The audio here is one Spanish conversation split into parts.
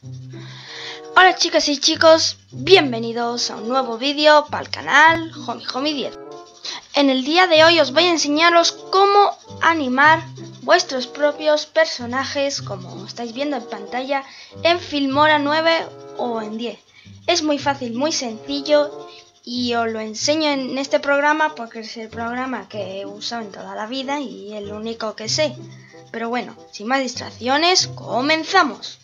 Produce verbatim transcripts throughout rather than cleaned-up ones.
Hola chicas y chicos, bienvenidos a un nuevo vídeo para el canal Homie Homie diez. En el día de hoy os voy a enseñaros cómo animar vuestros propios personajes, como estáis viendo en pantalla, en Filmora nueve o en diez. Es muy fácil, muy sencillo y os lo enseño en este programa porque es el programa que he usado en toda la vida y el único que sé. Pero bueno, sin más distracciones, comenzamos.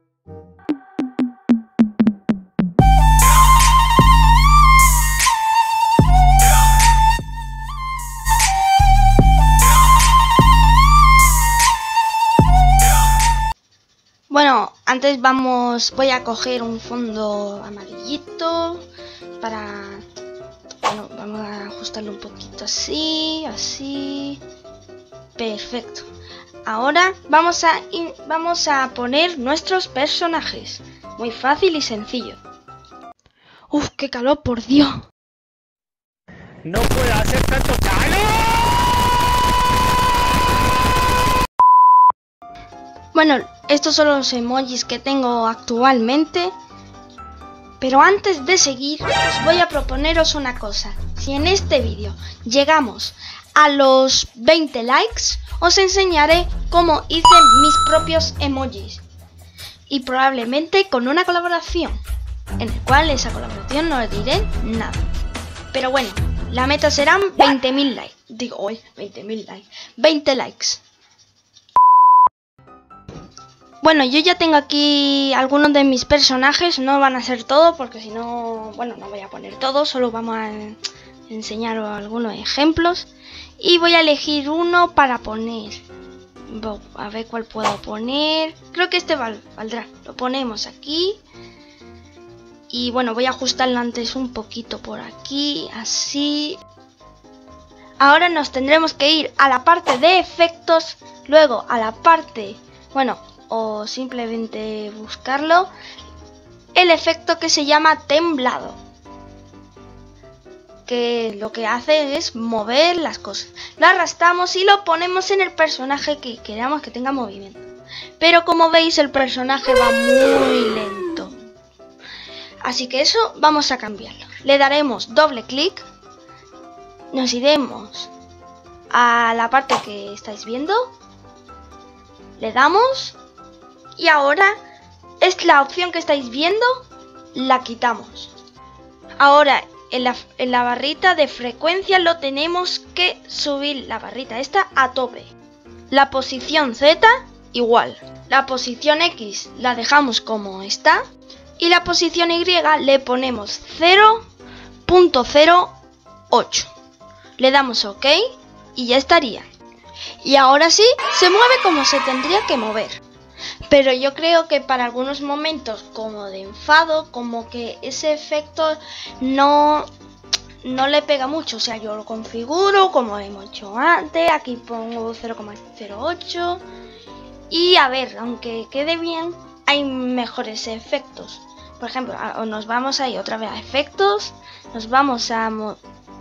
Bueno, antes vamos, voy a coger un fondo amarillito para, bueno, vamos a ajustarlo un poquito así, así, perfecto. Ahora vamos a, vamos a poner nuestros personajes, muy fácil y sencillo. Uf, qué calor, por Dios. No puedo hacer tanto calor. Bueno, estos son los emojis que tengo actualmente. Pero antes de seguir, os voy a proponeros una cosa. Si en este vídeo llegamos a los veinte likes, os enseñaré cómo hice mis propios emojis. Y probablemente con una colaboración, en el cual esa colaboración no os diré nada. Pero bueno, la meta serán veinte mil likes. Digo, hoy veinte mil likes. veinte likes. Bueno, yo ya tengo aquí algunos de mis personajes, no van a ser todos porque si no, bueno, no voy a poner todos, solo vamos a enseñaros algunos ejemplos. Y voy a elegir uno para poner, a ver cuál puedo poner, creo que este val, valdrá, lo ponemos aquí. Y bueno, voy a ajustarlo antes un poquito por aquí, así. Ahora nos tendremos que ir a la parte de efectos, luego a la parte, bueno, o simplemente buscarlo, el efecto que se llama temblado, que lo que hace es mover las cosas. Lo arrastramos y lo ponemos en el personaje que queramos que tenga movimiento, pero como veis el personaje va muy lento, así que eso vamos a cambiarlo. Le daremos doble clic, nos iremos a la parte que estáis viendo, le damos. Y ahora es la opción que estáis viendo, la quitamos. Ahora en la, en la barrita de frecuencia lo tenemos que subir la barrita esta a tope. La posición Z igual. La posición X la dejamos como está. Y la posición Y le ponemos cero punto cero ocho. Le damos OK y ya estaría. Y ahora sí, se mueve como se tendría que mover. Pero yo creo que para algunos momentos como de enfado, como que ese efecto no, no le pega mucho. O sea, yo lo configuro como hemos hecho antes, aquí pongo cero coma cero ocho. Y a ver, aunque quede bien, hay mejores efectos. Por ejemplo, nos vamos ahí otra vez a efectos, nos vamos a... Mo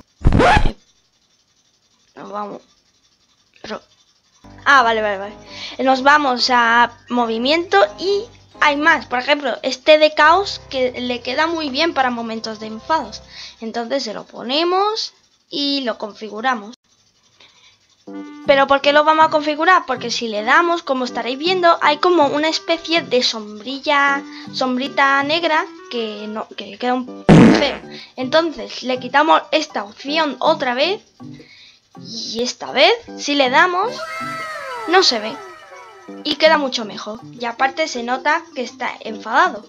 nos vamos... Pero... Ah, vale, vale, vale. Nos vamos a movimiento y hay más. Por ejemplo, este de caos que le queda muy bien para momentos de enfados. Entonces se lo ponemos y lo configuramos. ¿Pero por qué lo vamos a configurar? Porque si le damos, como estaréis viendo, hay como una especie de sombrilla, sombrita negra que, no, que queda un poco feo. Entonces le quitamos esta opción otra vez. Y esta vez, si le damos, no se ve. Y queda mucho mejor. Y aparte se nota que está enfadado.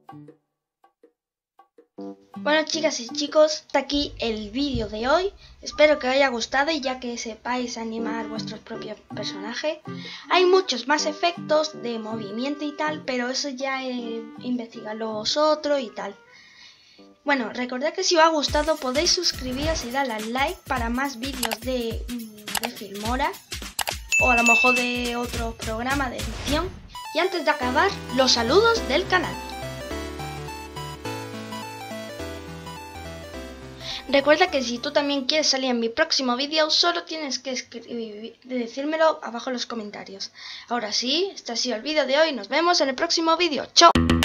Bueno, chicas y chicos, hasta aquí el vídeo de hoy. Espero que os haya gustado y ya que sepáis animar vuestros propios personajes. Hay muchos más efectos de movimiento y tal, pero eso ya eh, investigadlo vosotros y tal. Bueno, recordad que si os ha gustado podéis suscribiros y darle al like para más vídeos de, de Filmora o a lo mejor de otro programa de edición. Y antes de acabar, los saludos del canal. Recuerda que si tú también quieres salir en mi próximo vídeo, solo tienes que escribir, decírmelo abajo en los comentarios. Ahora sí, este ha sido el vídeo de hoy. Nos vemos en el próximo vídeo. ¡Chao!